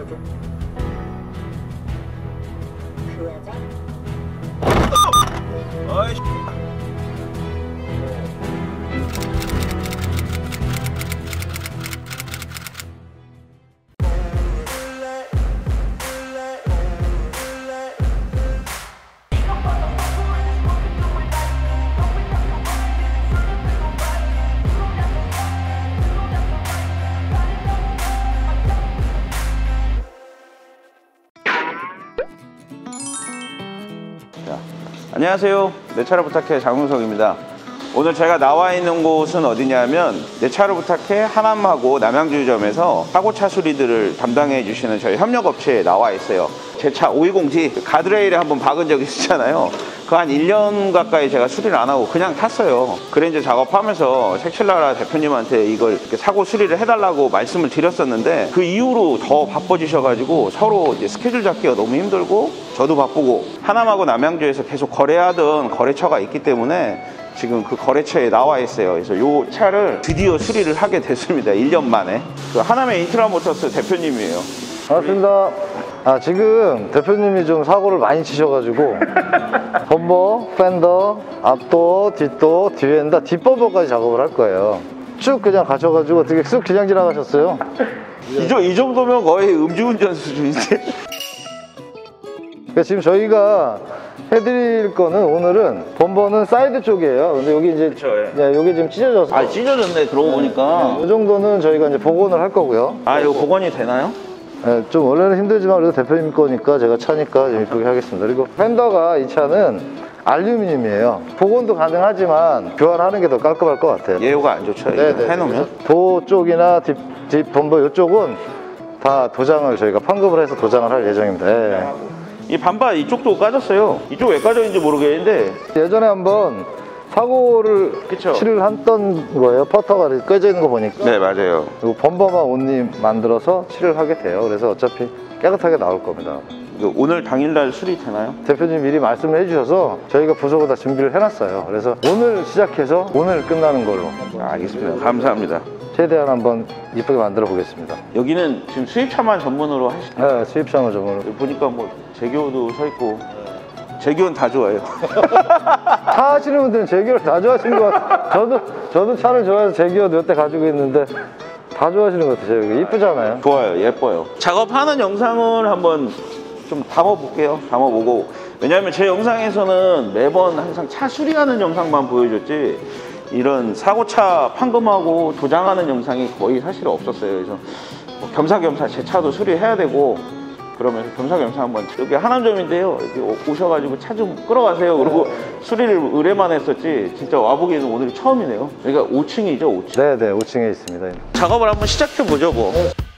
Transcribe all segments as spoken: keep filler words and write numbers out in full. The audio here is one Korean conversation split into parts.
어이씨. 안녕하세요. 내 차를 부탁해 장문석입니다. 오늘 제가 나와 있는 곳은 어디냐면 내 차를 부탁해 하남하고 남양주점에서 사고차 수리들을 담당해 주시는 저희 협력업체에 나와 있어요. 제 차 오이공 디 가드레일에 한번 박은 적이 있었잖아요. 그 한 일 년 가까이 제가 수리를 안 하고 그냥 탔어요. 그랜저 작업하면서 색칠나라 대표님한테 이걸 이렇게 사고 수리를 해달라고 말씀을 드렸었는데 그 이후로 더 바빠지셔가지고 서로 이제 스케줄 잡기가 너무 힘들고 저도 바쁘고 하남하고 남양주에서 계속 거래하던 거래처가 있기 때문에 지금 그 거래처에 나와 있어요. 그래서 이 차를 드디어 수리를 하게 됐습니다. 일 년 만에. 그 하남의 인트라모터스 대표님이에요. 반갑습니다. 아, 지금 대표님이 좀 사고를 많이 치셔가지고 범버, 팬더, 앞도, 뒷도, 뒤엔다, 뒷범버까지 작업을 할 거예요. 쭉 그냥 가셔가지고 어떻게 쓱 그냥 지나가셨어요? 이, 이 정도면 거의 음주운전 수준인데. 그러니까 지금 저희가 해드릴 거는 오늘은 범버는 사이드 쪽이에요. 근데 여기 이제 그쵸, 예. 네, 여기 지금 찢어져서 아, 찢어졌네. 그러고 보니까. 이 정도는 저희가 이제 복원을 할 거고요. 아, 이거 복원이 되나요? 네, 좀 원래는 힘들지만 그래도 대표님 거니까 제가 차니까 좀 이쁘게 하겠습니다. 그리고 팬더가 이 차는 알루미늄이에요. 복원도 가능하지만 교환하는 게 더 깔끔할 것 같아요. 예후가 안 좋죠. 이거 해놓으면. 도 쪽이나 뒷, 뒷 범버 이쪽은 다 도장을 저희가 판급을 해서 도장을 할 예정입니다. 네. 이 반바 이쪽도 까졌어요. 이쪽 왜 까졌는지 모르겠는데 예전에 한번 사고를 그쵸? 치를 했던 거예요. 퍼터가 껴져 있는 거 보니까. 네, 맞아요. 그리고 범버만 온리 만들어서 칠을 하게 돼요. 그래서 어차피 깨끗하게 나올 겁니다. 오늘 당일날 수리 되나요? 대표님 미리 말씀을 해주셔서 저희가 부속을 다 준비를 해놨어요. 그래서 오늘 시작해서 오늘 끝나는 걸로. 아, 알겠습니다. 감사합니다. 최대한 한번 이쁘게 만들어 보겠습니다. 여기는 지금 수입차만 전문으로 하시나요? 네, 수입차만 전문으로. 보니까 뭐 제교도 서 있고 제교는 다 좋아해요. 차 하시는 분들은 제기어를 다 좋아하시는 것 같아요. 저도, 저도 차를 좋아해서 제기어 몇 대 가지고 있는데 다 좋아하시는 것 같아요. 제기어 이쁘잖아요. 좋아요. 예뻐요. 작업하는 영상을 한번 좀 담아볼게요. 담아보고. 왜냐하면 제 영상에서는 매번 항상 차 수리하는 영상만 보여줬지 이런 사고차 판금하고 도장하는 영상이 거의 사실 없었어요. 그래서 뭐 겸사겸사 제 차도 수리해야 되고 그러면서 겸사겸사 한번 여기 하남점인데요. 여기 오셔가지고 차 좀 끌어가세요. 그리고 수리를 의뢰만 했었지 진짜 와보기에는 오늘이 처음이네요. 그러니까 오 층이죠, 오 층. 네네, 오 층에 있습니다. 작업을 한번 시작해보죠, 뭐.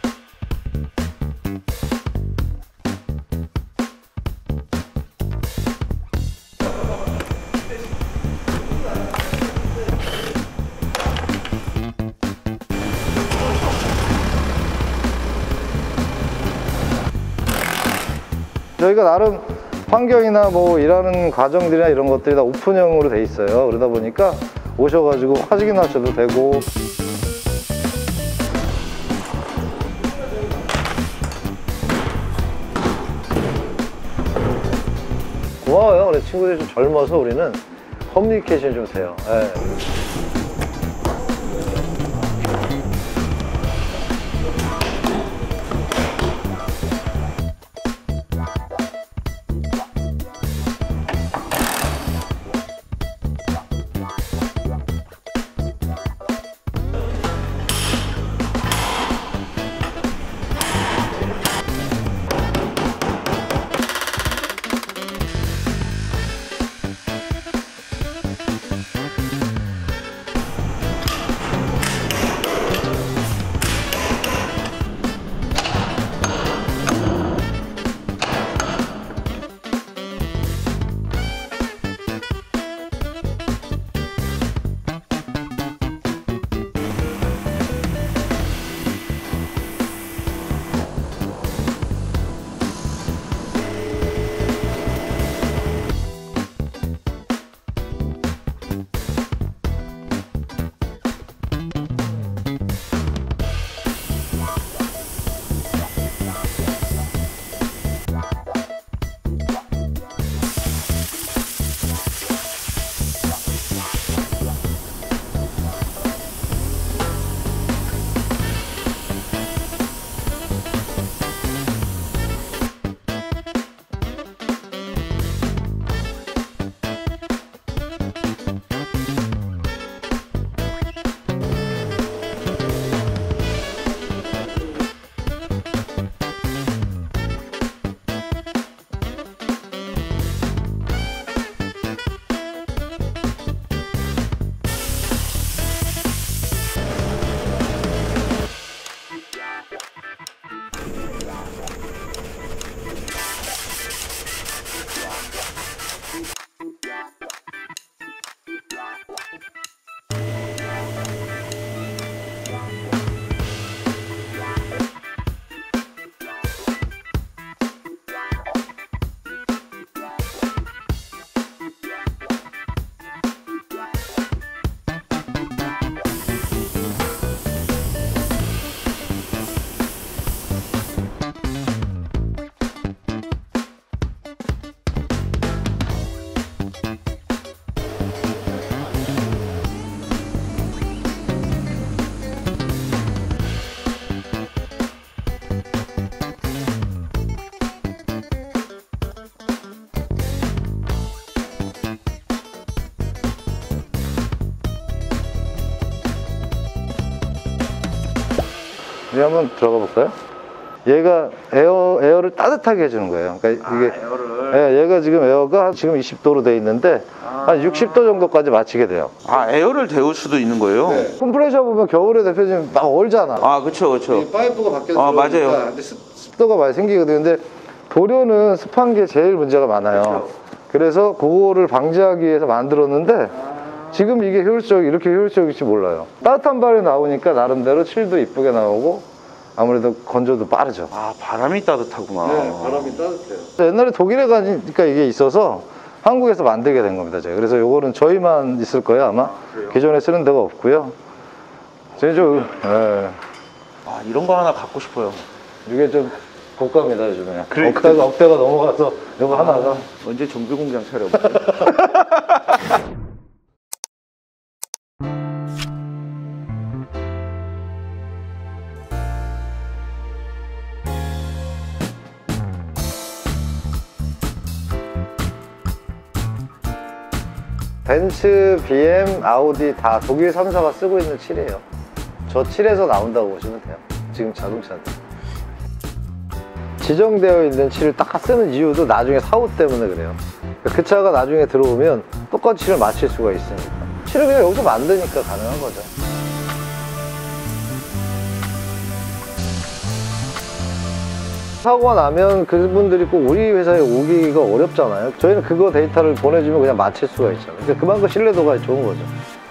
저희가 나름 환경이나 뭐 일하는 과정들이나 이런 것들이 다 오픈형으로 돼 있어요. 그러다 보니까 오셔가지고 확인하셔도 되고. 고마워요. 우리 친구들이 좀 젊어서 우리는 커뮤니케이션이 좀 돼요. 네. 이제 한번 들어가 볼까요? 얘가 에어, 에어를 따뜻하게 해주는 거예요. 그러니까 이게 아, 에어를. 예, 얘가 지금 에어가 지금 이십 도로 돼 있는데 아. 한 육십 도 정도까지 맞추게 돼요. 아, 에어를 데울 수도 있는 거예요? 네. 컴프레셔 보면 겨울에 대표님 막 얼잖아. 아, 그쵸, 그쵸. 파이프가 밖에서 아, 들어오니까 맞아요. 근데 습, 습도가 많이 생기거든요. 근데 도료는 습한 게 제일 문제가 많아요. 그쵸. 그래서 그거를 방지하기 위해서 만들었는데 지금 이게 효율적 이렇게 효율적일지 몰라요. 따뜻한 발이 나오니까 나름대로 칠도 이쁘게 나오고 아무래도 건조도 빠르죠. 아, 바람이 따뜻하구나. 바람이 따뜻해요. 옛날에 독일에 가니까 이게 있어서 한국에서 만들게 된 겁니다. 제가. 그래서 요거는 저희만 있을 거예요 아마. 아, 기존에 쓰는 데가 없고요. 저희 좀 예. 아, 이런 거 하나 갖고 싶어요. 이게 좀 고가입니다 요즘에. 그러니까. 억대가 억대가 넘어가서 이거 하나가. 언제 정비 공장 차려볼까요? 벤츠, 비엠, 아우디 다 독일 삼 사가 쓰고 있는 칠이에요. 저 칠에서 나온다고 보시면 돼요. 지금 자동차는. 지정되어 있는 칠을 딱 쓰는 이유도 나중에 사후 때문에 그래요. 그 차가 나중에 들어오면 똑같이 칠을 맞출 수가 있으니까. 칠을 그냥 여기서 만드니까 가능한 거죠. 사고가 나면 그분들이 꼭 우리 회사에 오기가 어렵잖아요. 저희는 그거 데이터를 보내주면 그냥 맞출 수가 있잖아요. 그러니까 그만큼 신뢰도가 좋은 거죠.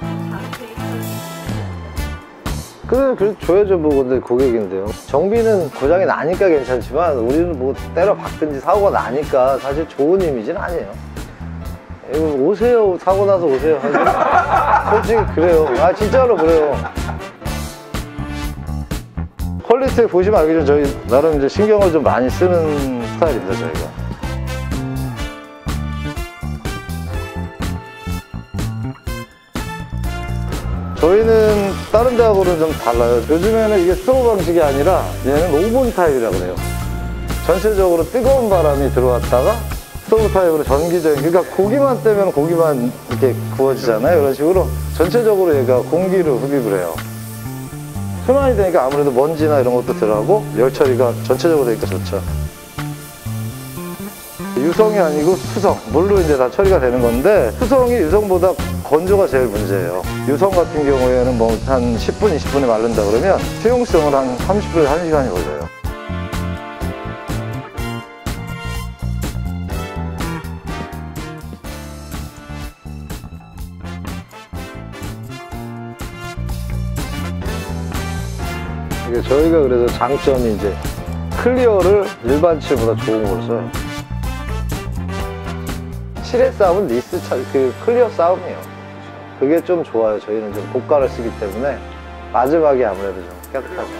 그래, 그래 줘야죠, 뭐. 근데 고객인데요. 정비는 고장이 나니까 괜찮지만 우리는 뭐 때려 박든지 사고가 나니까 사실 좋은 이미지는 아니에요. 이거 오세요, 사고 나서 오세요. 솔직히 그래요. 아, 진짜로 그래요. 퀄리티 보시면 알겠죠. 저희 나름 이제 신경을 좀 많이 쓰는 스타일입니다, 저희가. 저희는 다른 데하고는 좀 달라요. 요즘에는 이게 스토브 방식이 아니라 얘는 오븐 타입이라고 그래요. 전체적으로 뜨거운 바람이 들어왔다가 스토브 타입으로 전기적인, 그러니까 고기만 떼면 고기만 이렇게 구워지잖아요. 이런 식으로 전체적으로 얘가 공기를 흡입을 해요. 순환이 되니까 아무래도 먼지나 이런 것도 덜하고 열 처리가 전체적으로 되니까 좋죠. 유성이 아니고 수성, 물로 이제 다 처리가 되는 건데 수성이 유성보다 건조가 제일 문제예요. 유성 같은 경우에는 뭐 한 십 분, 이십 분에 마른다 그러면 수용성은 한 삼십 분에서 한 시간이 걸려요. 이게 저희가 그래서 장점이 이제 클리어를 일반 칠보다 좋은 걸 써요. 칠의 싸움은 리스 차, 그 클리어 싸움이에요. 그게 좀 좋아요. 저희는 좀 고가를 쓰기 때문에 마지막에 아무래도 좀 깨끗하죠.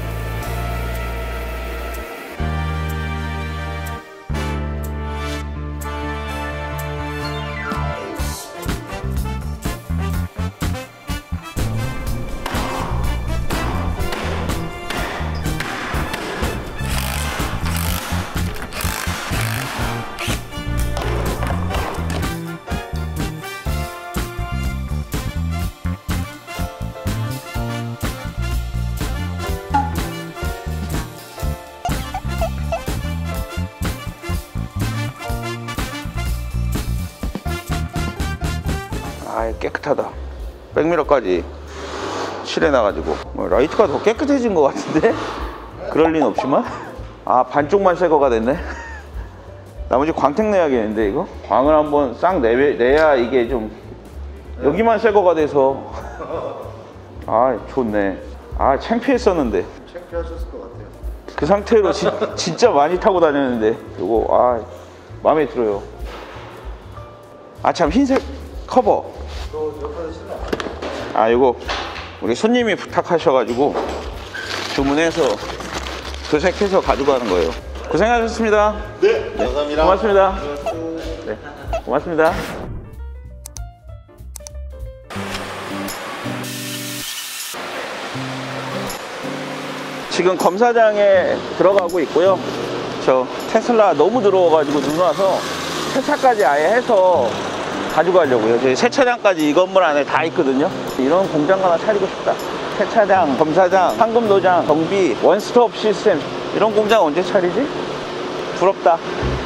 아, 깨끗하다. 백미러까지 칠해놔가지고 뭐 라이트가 더 깨끗해진 것 같은데? 그럴 리는 없지만. 아, 반쪽만 새 거가 됐네. 나머지 광택 내야겠는데 이거? 광을 한번 싹 내, 내야 이게 좀 여기만 새 거가 돼서. 아, 좋네. 아, 창피했었는데. 창피하셨을 것 같아요. 그 상태로 지, 진짜 많이 타고 다녔는데 이거 아 마음에 들어요. 아, 참, 흰색 커버. 아, 이거 우리 손님이 부탁하셔가지고 주문해서 도색해서 가져가는 거예요. 고생하셨습니다. 네, 감사합니다. 고맙습니다. 네, 고맙습니다. 지금 검사장에 들어가고 있고요. 저 테슬라 너무 들어와가지고 눈 와서 세차까지 아예 해서 가져가려고요. 저희 세차장까지 이 건물 안에 다 있거든요. 이런 공장 하나 차리고 싶다. 세차장, 검사장, 상금 도장, 정비, 원스톱 시스템 이런 공장 언제 차리지? 부럽다.